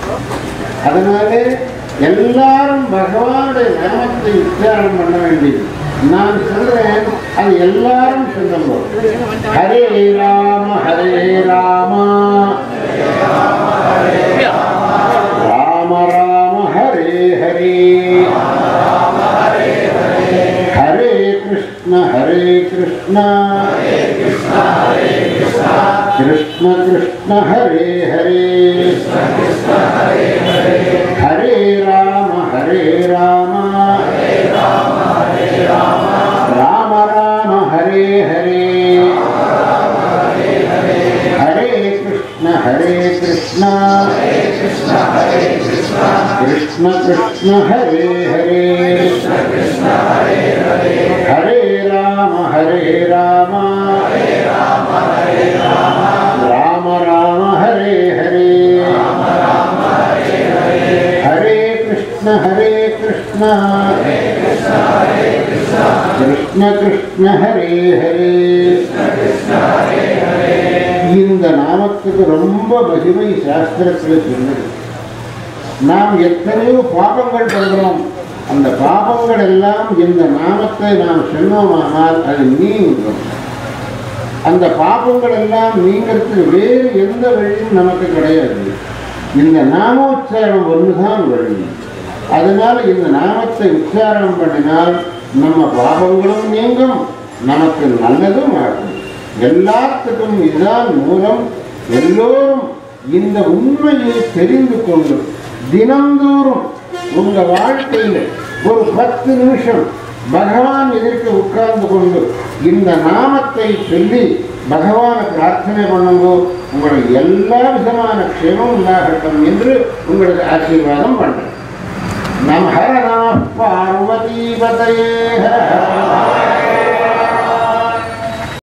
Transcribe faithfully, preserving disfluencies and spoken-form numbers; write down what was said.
அதனாலே எல்லாரும் பகவானுடைய நாமத்தை உச்சாரணம் பண்ண வேண்டியது. நான் சொல்றேன், அது எல்லாரும் சொல்லுங்க. ஹரே ராம ஹரே ராமா ராம ராம ஹரே ஹரே ஹரே கிருஷ்ண ஹரே கிருஷ்ண கிருஷ்ண கிருஷ்ண ஹரே ஹரே ஹரே ராம ஹரே ராமா ராம ராம ஹரே ஹரே ஹரே கிருஷ்ண ஹரே கிருஷ்ண கிருஷ்ண கிருஷ்ண ஹரே ஹரே ஹரே ராம ஹரே ராமா ராம ராம ஹரே ஹரே ஹரே கிருஷ்ண ஹரே கிருஷ்ண கிருஷ்ண கிருஷ்ண ஹரே ஹரே. இந்த நாமத்துக்கு ரொம்ப மகிமை சாஸ்திரத்தில் சொன்னது. நாம் எத்தனையோ பாபங்கள் பண்றோம். அந்த பாபங்கள் எல்லாம் இந்த நாமத்தை நாம் சொன்னோமானால் அது நீங்கும். அந்த பாபங்கள் எல்லாம் நீங்கிறதுக்கு வேறு எந்த வழியும் நமக்கு கிடையாது. இந்த நாமோச்சாரணம் ஒன்றுதான் வழி. அதனால இந்த நாமத்தை உச்சாரணம் பண்ணினால் நம்ம பாபங்களும் நீங்கும், நமக்கு நல்லதும் ஆகும். எல்லாத்துக்கும் இதுதான் மூலம். எல்லோரும் இந்த உண்மையை தெரிந்து கொண்டு தினந்தோறும் உங்க வாழ்க்கையில் ஒரு பத்து நிமிஷம் பகவான் எதிர்க்க உட்கார்ந்து கொண்டு இந்த நாமத்தை சொல்லி பகவானை பிரார்த்தனை பண்ணுங்கோ. உங்களுக்கு எல்லா விதமான க்ஷேமம் உண்டாகட்டும் என்று உங்களுக்கு ஆசீர்வாதம் பண்றேன். நம ஹர நம பார்வதி பதயே.